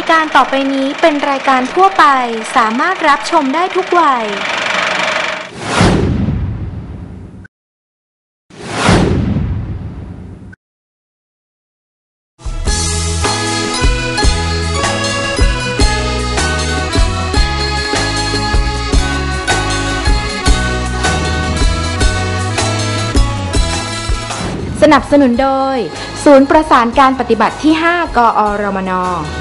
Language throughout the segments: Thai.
การต่อไปนี้เป็นรายการทั่วไปสามารถรับชมได้ทุกวัยสนับสนุนโดยศูนย์ประสานการปฏิบัติที่ 5 กอรมน.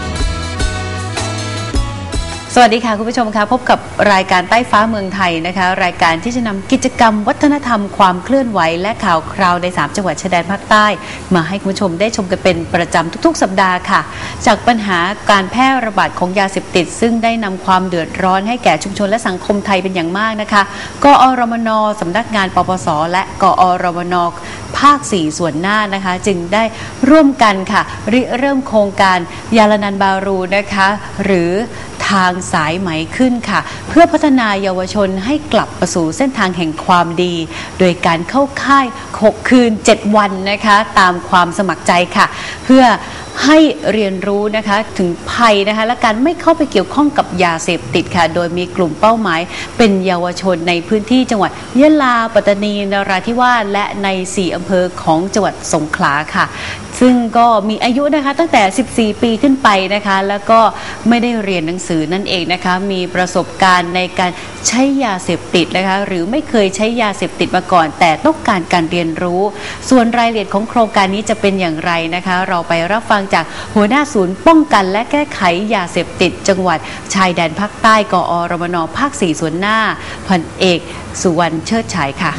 สวัสดีค่ะคุณผู้ชมคะพบกับรายการใต้ฟ้าเมืองไทยนะคะรายการที่จะนำกิจกรรมวัฒนธรรมความเคลื่อนไหวและข่าวคราวใน3จังหวัดชายแดนภาคใต้มาให้คุณผู้ชมได้ชมกันเป็นประจำทุกๆสัปดาห์ค่ะจากปัญหาการแพร่ระบาดของยาเสพติดซึ่งได้นำความเดือดร้อนให้แก่ชุมชนและสังคมไทยเป็นอย่างมากนะคะกอรมน.สำนักงานปปส.และกอรมน.ภาค 4 ส่วนหน้านะคะจึงได้ร่วมกันค่ะเริ่มโครงการยาลานันบารูนะคะหรือทางสายไหมขึ้นค่ะเพื่อพัฒนาเยาวชนให้กลับมาสู่เส้นทางแห่งความดีโดยการเข้าค่าย6 คืน 7 วันนะคะตามความสมัครใจค่ะเพื่อให้เรียนรู้นะคะถึงภัยนะคะและการไม่เข้าไปเกี่ยวข้องกับยาเสพติดค่ะโดยมีกลุ่มเป้าหมายเป็นเยาวชนในพื้นที่จังหวัดยะลาปัตตานีนราธิวาสและใน4อำเภอของจังหวัดสงขลาค่ะซึ่งก็มีอายุนะคะตั้งแต่14 ปีขึ้นไปนะคะแล้วก็ไม่ได้เรียนหนังสือนั่นเองนะคะมีประสบการณ์ในการใช้ยาเสพติดนะคะหรือไม่เคยใช้ยาเสพติดมาก่อนแต่ต้องการเรียนรู้ส่วนรายละเอียดของโครงการนี้จะเป็นอย่างไรนะคะเราไปรับฟังจากหัวหน้าศูนย์ป้องกันและแก้ไขยาเสพติดจังหวัดชายแดนภาคใต้กอรมน.ภาค 4 ส่วนหน้าพันเอกสุวรรณเชิดฉายค่ะ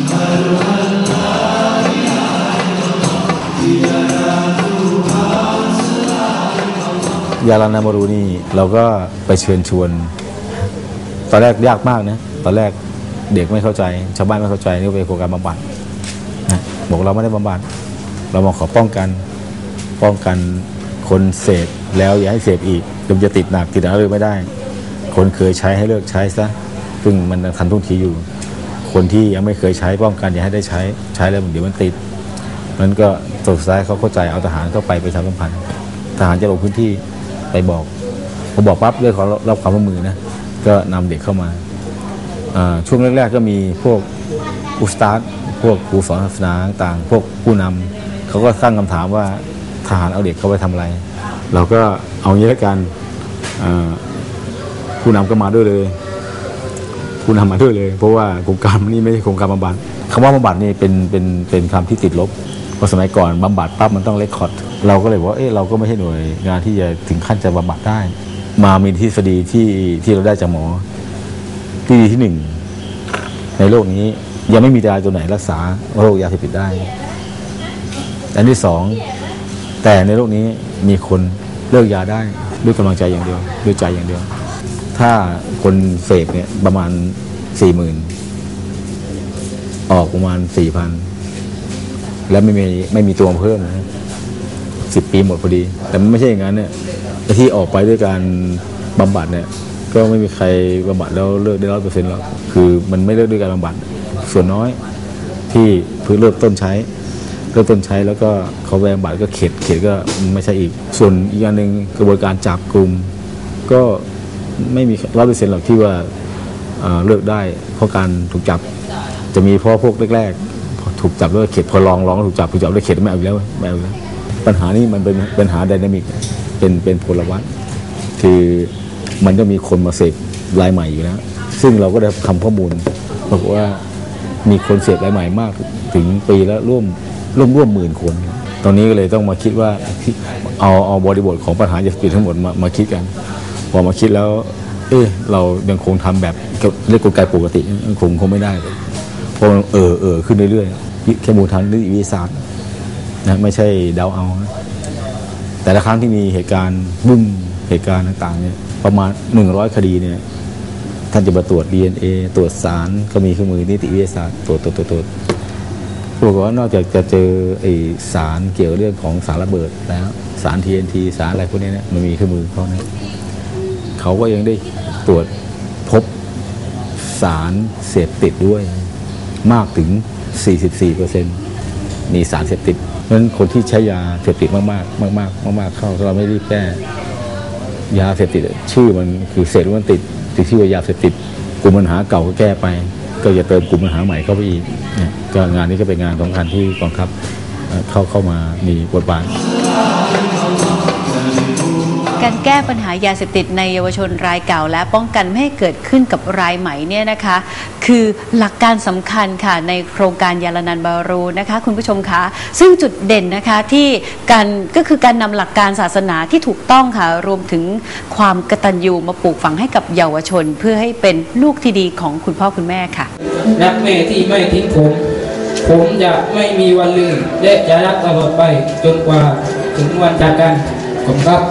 ยาลานามารูนี่เราก็ไปเชิญชวนตอนแรกยากมากนะตอนแรกเด็กไม่เข้าใจชาวบ้านไม่เข้าใจนี่เป็นโครงการบำบัดนะบอกเราไม่ได้บำบัดเรามาขอป้องกันคนเสพแล้วอย่าให้เสพอีกจะติดหนักติดอะไรไม่ได้คนเคยใช้ให้เลิกใช้ซะซึ่งมันทันท่วงทีอยู่คนที่ยังไม่เคยใช้ป้องกันอย่าให้ได้ใช้แล้วเดี๋ยวมันติดนั้นก็สุดท้ายเขาเข้าใจเอาทหารเข้าไปประชาสัมพันธ์ทหารจะลงพื้นที่ไปบอกพอบอกปั๊บเรื่องของรับความร่วมมือนะก็นำเด็กเข้ามาช่วงแรกๆก็มีพวกอุสตาดพวกครูสอนศาสนาต่างพวกผู้นำเขาก็ตั้งคำถามว่าทหารเอาเด็กเข้าไปทำอะไรเราก็เอางี้แล้วกันผู้นำก็มาด้วยเลยผู้นำมาด้วยเลยเพราะว่าโครงการนี้ไม่ใช่โครงการบำบัดคำว่าบำบัดนี่เป็นคำที่ติดลบเพราะสมัยก่อนบำบัดปั๊บมันต้องเรคคอร์ดเราก็เลยบอกว่าเราก็ไม่ใช่หน่วยงานที่จะถึงขั้นจะบำบัดได้มามีทฤษฎีที่เราได้จากหมอที่ดีที่หนึ่งในโลกนี้ยังไม่มียาตัวไหนรักษาโรคยาเสพติดได้อันที่สองแต่ในโลกนี้มีคนเลิกยาได้ด้วยกำลังใจอย่างเดียวด้วยใจอย่างเดียวถ้าคนเสพเนี่ยประมาณ 40,000 ออกประมาณ 4,000 แล้วไม่มีตัวเพิ่มนะ10 ปีหมดพอดีแต่มันไม่ใช่อย่างนั้นเนี่ยที่ออกไปด้วยการบำบัดเนี่ยก็ไม่มีใครบำบัดแล้วเลิกได้ 100% หรอกคือมันไม่เลิกด้วยการบำบัดส่วนน้อยที่เพิ่งเริ่มต้นใช้แล้วก็เขาแวงบาดก็เข็ดก็ไม่ใช่อีกส่วนอีกอย่างหนึ่งกระบวนการจับกลุ่มก็ไม่มี 100% หรอกที่ว่าเลิกได้เพราะการถูกจับจะมีเพราะพวกแรกๆถูกจับแล้วเข็ดพอลองถูกจับแล้วเข็ดไม่เอาแล้วปัญหานี้มันเป็นปัญหาไดนามิกเป็นพลวัตคือมันก็มีคนมาเสพรายใหม่อยู่แล้วซึ่งเราก็ได้ทำข้อมูลบอกว่ามีคนเสพรายใหม่มากถึงปีละร่วม10,000 คนตอนนี้ก็เลยต้องมาคิดว่าเอาบริบทของปัญหายาเสพติดทั้งหมดมาคิดกันพอมาคิดแล้วเรายังคงทำแบบเรียกกลไกปกติคงไม่ได้เพราะขึ้นเรื่อยๆแค่มูลทางนิติวิทยาศาสตร์นะไม่ใช่เดาเอาแต่ละครั้งที่มีเหตุการณ์เหตุการณ์ต่างๆเนี่ยประมาณ100 คดีเนี่ยท่านจะมาตรวจ DNA ตรวจสารก็มีเครื่องมือนิติวิทยาศาสตร์ตรวจบอกว่านอกจากจะเจอสารเกี่ยวเรื่องของสารระเบิดแล้วสาร TNT สารอะไรพวกนี้เนี่ยมันมีเครื่องมือเขาเนี่ยเขาก็ยังได้ตรวจพบสารเสพติดด้วยมากถึง 44% มีสารเสพติดเพราะฉะนั้นคนที่ใช้ยาเสพติดมากเข้าเราไม่รีบแก้ยาเสพติดชื่อมันคือเสพแล้วมันติดชื่อว่ายาเสพติดกลุ่มปัญหาเก่าก็แก้ไปก็จะเติมกลุ่มปัญหาใหม่เข้าไปอีกเนี่ยก็งานนี้ก็เป็นงานสำคัญที่กองทัพเข้ามามีบทบาทการแก้ปัญหายาเสพติดในเยาวชนรายเก่าและป้องกันไม่ให้เกิดขึ้นกับรายใหม่เนี่ยนะคะคือหลักการสำคัญค่ะในโครงการยาลนันบารูนะคะคุณผู้ชมคะซึ่งจุดเด่นนะคะที่ก็คือการนำหลักการศาสนาที่ถูกต้องค่ะรวมถึงความกตัญญูมาปลูกฝังให้กับเยาวชนเพื่อให้เป็นลูกที่ดีของคุณพ่อคุณแม่ค่ะรักแม่ที่ไม่ทิ้งผมจะไม่มีวันลืมและจะรักตลอดไปจนกว่าถึงวันจากกันผมครับ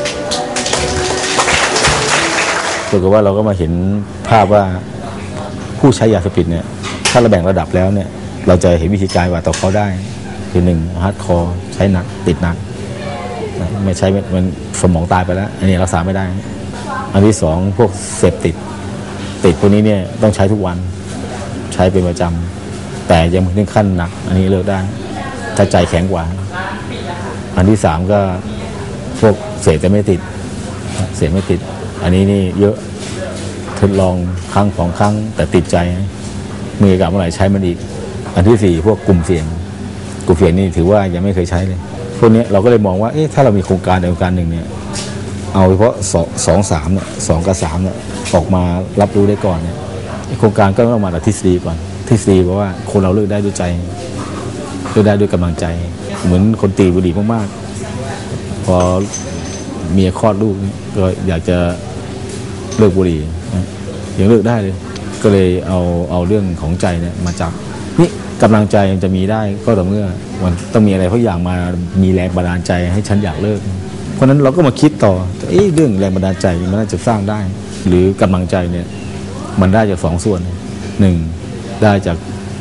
ปรากฏว่าเราก็มาเห็นภาพว่าผู้ใช้ยาเสพติดเนี่ยถ้าเราแบ่งระดับแล้วเนี่ยเราจะเห็นวิธีการว่าต่อเขาได้คือหนึ่งฮาร์ดคอร์ใช้หนักติดหนักไม่ใช้มันสมองตายไปแล้วอันนี้รักษาไม่ได้อันที่สองพวกเสพติดพวกนี้เนี่ยต้องใช้ทุกวันใช้เป็นประจำแต่ยังไม่ถึงขั้นหนักอันนี้เลิกได้ถ้าใจแข็งกว่าอันที่สามก็พวกเสพแต่ไม่ติดเสพไม่ติดอันนี้นี่เยอะทดลองครั้ง2 ครั้งแต่ติดใจมือกับเมื่อไหร่ใช้มันอีกอันที่สี่พวกกลุ่มเสี่ยงนี่ถือว่ายังไม่เคยใช้เลยพวกนี้เราก็เลยมองว่าถ้าเรามีโครงการหนึ่งเนี่ยเอาเฉพาะ2-3เนี่ย2 กับ 3เนี่ยออกมารับรู้ได้ก่อนเนี่ยโครงการก็ต้องมาจากทฤษฎีก่อนทฤษฎีเพราะว่าคนเราเลิกได้ด้วยใจเลิกได้ด้วยกำลังใจเหมือนคนตีบุหรี่มากๆพอเมียคลอดลูกก็อยากจะเลิกบุหรี่ยังเลิกได้เลยก็เลยเอาเรื่องของใจเนี่ยมาจับนี่กำลังใจมันจะมีได้ก็ต่อเมื่อมันต้องมีอะไรเพราะอย่างมามีแรงบันดาลใจให้ฉันอยากเลิกเพราะนั้นเราก็มาคิดต่อเรื่องแรงบันดาลใจมันน่าจะสร้างได้หรือกำลังใจเนี่ยมันได้จาก2 ส่วนหนึ่งได้จาก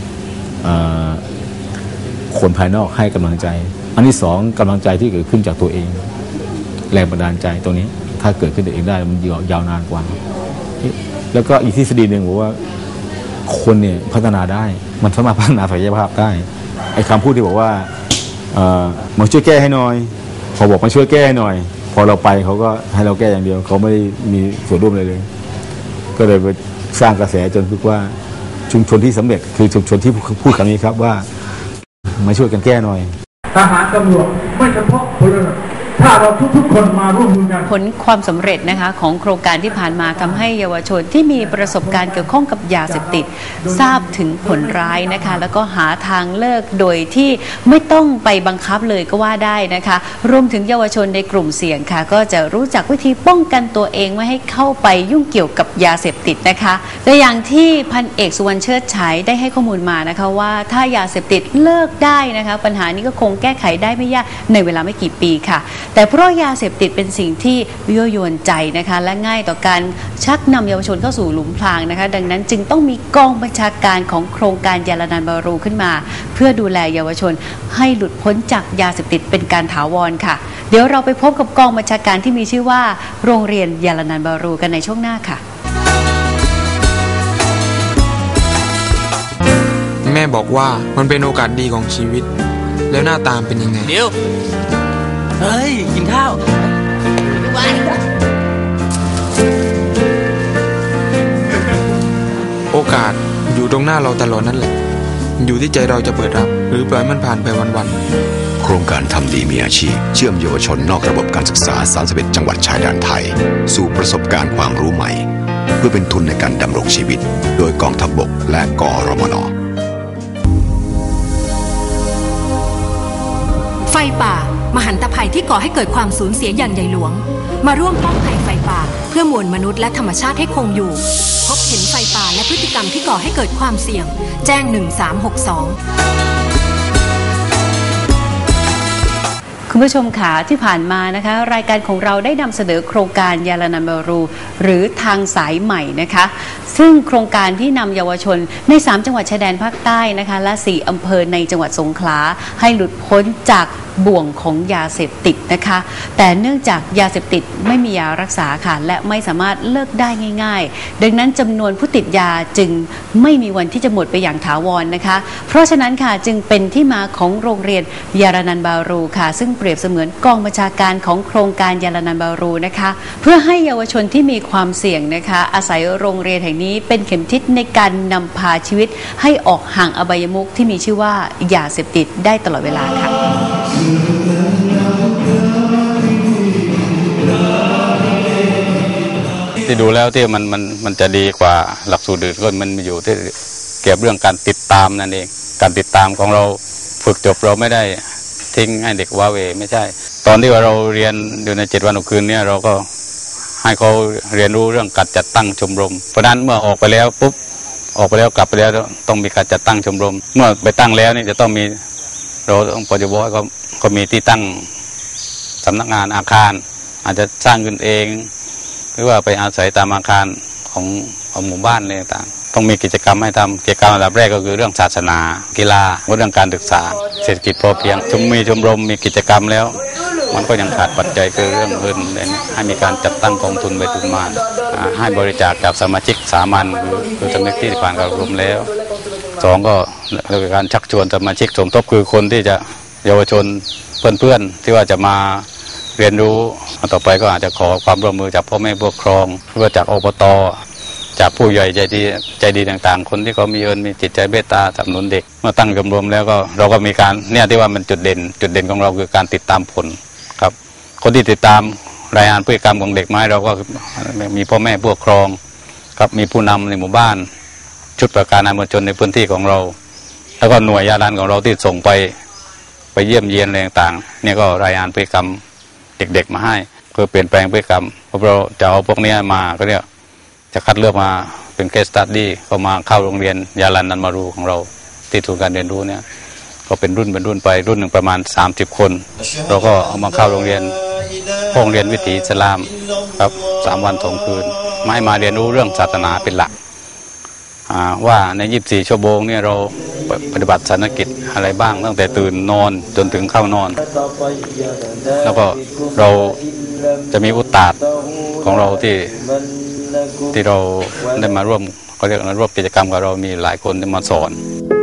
คนภายนอกให้กำลังใจอันที่2กำลังใจที่เกิดขึ้นจากตัวเองแรงบันดาลใจตรงนี้ถ้าเกิดขึ้นเองได้มันยาวนานกว่าแล้วก็อีกทฤษฎีหนึ่งบอกว่าคนเนี่ยพัฒนาได้มันสามารถพัฒนาศักยภาพได้ไอ้คำพูดที่บอกว่ามาช่วยแก้ให้หน่อยพอบอกมาช่วยแก้ให้หน่อยพอเราไปเขาก็ให้เราแก้อย่างเดียวเขาไม่ได้มีส่วนร่วมเลยก็เลยไปสร้างกระแสจนคิดว่าชุมชนที่สำเร็จคือชุมชนที่พูดคำนี้ครับว่ามาช่วยกันแก้หน่อยทหารตำรวจไม่เฉพาะพลเรือนถ้าเราทุกคนมาร่วมมือกันผลความสำเร็จนะคะของโครงการที่ผ่านมาทำให้เยาวชนที่มีประสบการณ์เกี่ยวข้องกับยาเสพติดทราบถึงผลร้ายนะคะแล้วก็หาทางเลิกโดยที่ไม่ต้องไปบังคับเลยก็ว่าได้นะคะรวมถึงเยาวชนในกลุ่มเสี่ยงค่ะก็จะรู้จักวิธีป้องกันตัวเองไม่ให้เข้าไปยุ่งเกี่ยวกับยาเสพติดนะคะและอย่างที่พันเอกสุวรรณเชิดฉายได้ให้ข้อมูลมานะคะว่าถ้ายาเสพติดเลิกได้นะคะปัญหานี้ก็คงแก้ไขได้ไม่ยากในเวลาไม่กี่ปีค่ะแต่เพราะยาเสพติดเป็นสิ่งที่ยั่วยวนใจนะคะและง่ายต่อการชักนำเยาวชนเข้าสู่หลุมพรางนะคะดังนั้นจึงต้องมีกองบัญชาการของโครงการยาลนันบารูขึ้นมาเพื่อดูแลเยาวชนให้หลุดพ้นจากยาเสพติดเป็นการถาวรค่ะเดี๋ยวเราไปพบกับกองบัญชาการที่มีชื่อว่าโรงเรียนยาลนันบารูกันในช่วงหน้าค่ะแม่บอกว่ามันเป็นโอกาสดีของชีวิตแล้วหน้าตามเป็นยังไงเดี๋ยวเฮ้ยกินข้าวโอกาสอยู่ตรงหน้าเราตลอดนั่นแหละอยู่ที่ใจเราจะเปิดรับหรือปล่อยมันผ่านไปวันๆโครงการทำดีมีอาชีพเชื่อมเยาวชนนอกระบบการศึกษา31จังหวัดชายแดนไทยสู่ประสบการณ์ความรู้ใหม่เพื่อเป็นทุนในการดำรงชีวิตโดยกองทัพบกและกอรมน. ไฟป่ามหันตภัยที่ก่อให้เกิดความสูญเสียอย่างใหญ่หลวงมาร่วมป้องภัยไฟป่าเพื่อมวลมนุษย์และธรรมชาติให้คงอยู่พบเห็นไฟป่าและพฤติกรรมที่ก่อให้เกิดความเสี่ยงแจ้ง1362 คุณผู้ชมค่ะที่ผ่านมานะคะรายการของเราได้นำเสนอโครงการยาลนันบารูหรือทางสายใหม่นะคะซึ่งโครงการที่นำเยาวชนใน3จังหวัดชายแดนภาคใต้นะคะและ4อำเภอในจังหวัดสงขลาให้หลุดพ้นจากบ่วงของยาเสพติดนะคะแต่เนื่องจากยาเสพติดไม่มียารักษาค่ะและไม่สามารถเลิกได้ง่ายๆดังนั้นจำนวนผู้ติดยาจึงไม่มีวันที่จะหมดไปอย่างถาวรนะคะเพราะฉะนั้นค่ะจึงเป็นที่มาของโรงเรียนยาลานันบารูค่ะซึ่งเปรียบเสมือนกองบัญชาการของโครงการยาลานันบารูนะคะเพื่อให้เยาวชนที่มีความเสี่ยงนะคะอาศัยโรงเรียนแห่งนี้เป็นเข็มทิศในการนำพาชีวิตให้ออกห่างอบายมุขที่มีชื่อว่ายาเสพติดได้ตลอดเวลาค่ะที่ดูแล้วที่มันจะดีกว่าหลักสูตรอื่นก็มันอยู่ที่เกี่ยวกับเรื่องการติดตามนั่นเองการติดตามของเราฝึกจบเราไม่ได้ทิ้งให้เด็กว้าเหวไม่ใช่ตอนที่ว่าเราเรียนอยู่ใน7 วัน 6 คืนเนี่ยเราก็ให้เขาเรียนรู้เรื่องการจัดตั้งชมรมเพราะนั้นเมื่อออกไปแล้วปุ๊บออกไปแล้วกลับไปแล้วต้องมีการจัดตั้งชมรมเมื่อไปตั้งแล้วนี่จะต้องมีเราต้องปฏิบัติก็มีที่ตั้งสำนักงานอาคารอาจจะสร้างขึ้นเองหรือว่าไปอาศัยตามอาคารของหมู่บ้านอะไรต่างต้องมีกิจกรรมให้ทำกิจกรรมอันดับแรกก็คือเรื่องศาสนากีฬาเรื่องการศึกษาเศรษฐกิจพอเพียงชมรมมีกิจกรรมแล้วมันก็ยังขาดปัจจัยคือเรื่องเงินให้มีการจัดตั้งกองทุนใบทุนมาให้บริจาคจากสมาชิกสามัญคือสมาชิกที่ผ่านการอบรมแล้ว2ก็เรื่องการชักชวนสมาชิกสมทบคือคนที่จะเยาวชนเพื่อนๆที่ว่าจะมาเรียนรู้ต่อไปก็อาจจะขอความร่วมมือจากพ่อแม่ผู้ปกครองหรือว่าจากอบต.จากผู้ใหญ่ใจดีต่างๆคนที่เขามีมีจิตใจเมตตาสนับสนุนเด็กเมื่อตั้งชมรมแล้วก็เราก็มีการเนี่ยที่ว่ามันจุดเด่นของเราคือการติดตามผลครับคนที่ติดตามรายงานพฤติกรรมของเด็กไม้เราก็มีพ่อแม่ผู้ปกครองครับมีผู้นำในหมู่บ้านชุดประการนายมวลชนในพื้นที่ของเราแล้วก็หน่วยยาลันของเราที่ส่งไปเยี่ยมเยียนอะไรต่างๆเนี่ยก็รายงานพฤติกรรมเด็กๆมาให้เพื่อเปลี่ยนแปลงพฤติกรรมเพราะเราจะเอาพวกนี้มาก็เนี่ยจะคัดเลือกมาเป็นเคสสตัดดี้เข้ามาเข้าโรงเรียนยาลันนันมารูของเราที่ศูนย์การเรียนรู้เนี่ยก็เป็นรุ่นไปรุ่นหนึ่งประมาณ30 คนเราก็เอามาเข้าโรงเรียนห้องเรียนวิถีอิสลามครับ3 วัน 2 คืนมาเรียนรู้เรื่องศาสนาเป็นหลักว่าใน24 ชั่วโมงเนี่ยเราปฏิบัติศาสนกิจอะไรบ้างตั้งแต่ตื่นนอนจนถึงเข้านอนแล้วก็เราจะมีอุตตาดของเราที่เราได้มาร่วมก็เรียกร่วมกิจกรรมกับเรามีหลายคนที่มาสอน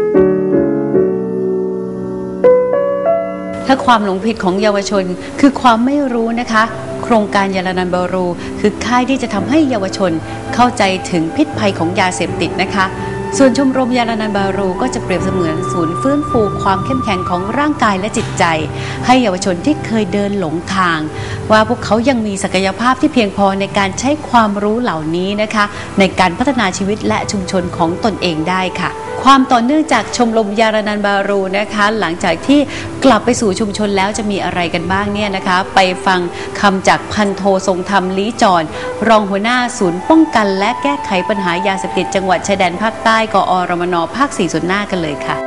ถ้าความหลงผิดของเยาวชนคือความไม่รู้นะคะโครงการยาลานันบารูคือค่ายที่จะทำให้เยาวชนเข้าใจถึงพิษภัยของยาเสพติดนะคะส่วนชมรมยาลานันบารูก็จะเปรียบเสมือนศูนย์ฟื้นฟูความเข้มแข็งของร่างกายและจิตใจให้เยาวชนที่เคยเดินหลงทางว่าพวกเขายังมีศักยภาพที่เพียงพอในการใช้ความรู้เหล่านี้นะคะในการพัฒนาชีวิตและชุมชนของตนเองได้ค่ะความต่อเนื่องจากชมรมยาลานันบารูนะคะหลังจากที่กลับไปสู่ชุมชนแล้วจะมีอะไรกันบ้างเนี่ยนะคะไปฟังคำจากพันโททรงธรรมลี้จรรองหัวหน้าศูนย์ป้องกันและแก้ไขปัญหายาเสพติดจังหวัดชายแดนภาคใต้กอรมน.ภาค 4 ส่วนหน้ากันเลยค่ะ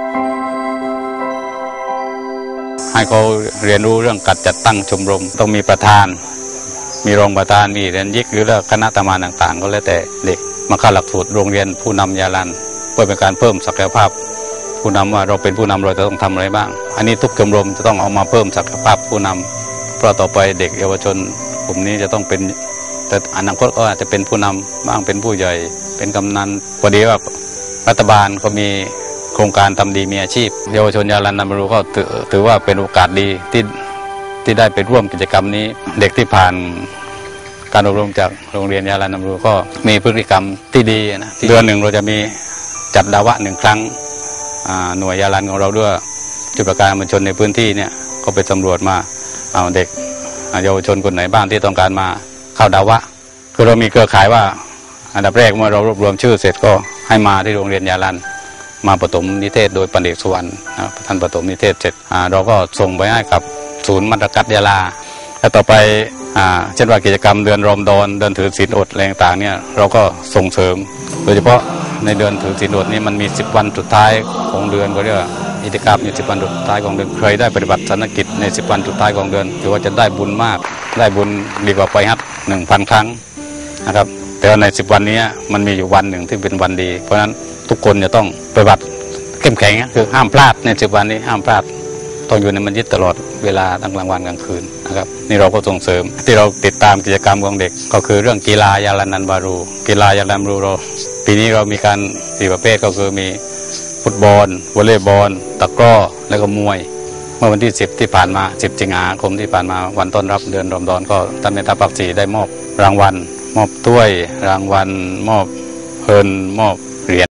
ให้เขาเรียนรู้เรื่องการจัดตั้งชมรมต้องมีประธานมีรองประธานมีเรียนยิกหรือคณะทำงานต่างๆก็แล้วแต่เด็กมาเข้าหลักสูตรโรงเรียนผู้นำยาลันเพื่อเป็นการเพิ่มศักยภาพผู้นำว่าเราเป็นผู้นำเราจะต้องทำอะไรบ้างอันนี้ทุกชมรมจะต้องเอามาเพิ่มศักยภาพผู้นำเพราะต่อไปเด็กเยาวชนกลุ่มนี้จะต้องเป็นแต่อนาคตก็อาจจะเป็นผู้นำบ้างเป็นผู้ใหญ่เป็นกำนันพอดีว่ารัฐบาลก็มีโครงการทำดีมีอาชีพเยาวชนยาลันนันบารูก็ถือว่าเป็นโอกาสดีที่ได้ไปร่วมกิจกรรมนี้เด็กที่ผ่านการอบรมจากโรงเรียนยาลันนันบารูก็มีพฤติกรรมที่ดีนะเดือนหนึ่งเราจะมีจัดดาวะ1 ครั้งหน่วยยาลันของเราด้วยจุดประการมวลชนในพื้นที่เนี่ยก็ไปสำรวจมาเอาเด็กเยาวชนคนไหนบ้างที่ต้องการมาเข้าดาวะคือเรามีเครือข่ายว่าอันดับแรกเมื่อเรารวบรวมชื่อเสร็จก็ให้มาที่โรงเรียนยาลันมาปฐมนิเทศโดยปันเอกสุวรรณท่านปฐมนิเทศเสร็จเราก็ส่งไปให้กับศูนย์มัตรกัดยาลาและต่อไปเช่นว่ากิจกรรมเดือนรอมฎอนเดือนถือศีลอดอะไรต่างๆเนี่ยเราก็ส่งเสริมโดยเฉพาะในเดือนถือศีลอดนี้มันมี10 วันสุดท้ายของเดือนก็เรียกอิทธิกรรมใน10 วันสุดท้ายของเดือนใครได้ปฏิบัติศาสนกิจใน10 วันสุดท้ายของเดือนถือว่าจะได้บุญมากได้บุญดีกว่าไปฮัท 1,000 ครั้งนะครับแต่ว่าใน10 วันนี้มันมีอยู่วันหนึ่งที่เป็นวันดีเพราะฉะนั้นทุกคนจะต้องปฏิบัติเข้มแข็งคือห้ามพลาดใน10 วันนี้ห้ามพลาดต้องอยู่ในมัสยิดตลอดเวลาทั้งกลางวันกลางคืนนะครับนี่เราก็ส่งเสริมที่เราติดตามกิจกรรมของเด็กก็คือเรื่องกีฬายาลานันบารูกีฬายาลานันบารูเราปีนี้เรามีการ4ประเภทก็คือมีฟุตบอลวอลเลย์บอลตะกร้อและก็มวยเมื่อวันที่10ที่ผ่านมา10สิงหาคมที่ผ่านมาวันต้อนรับเดือนรอมฎอนก็ท่านแม่ทัพภาค 4ได้มอบรางวัลมอบถ้วยรางวัลมอบเงินมอบเหรียญ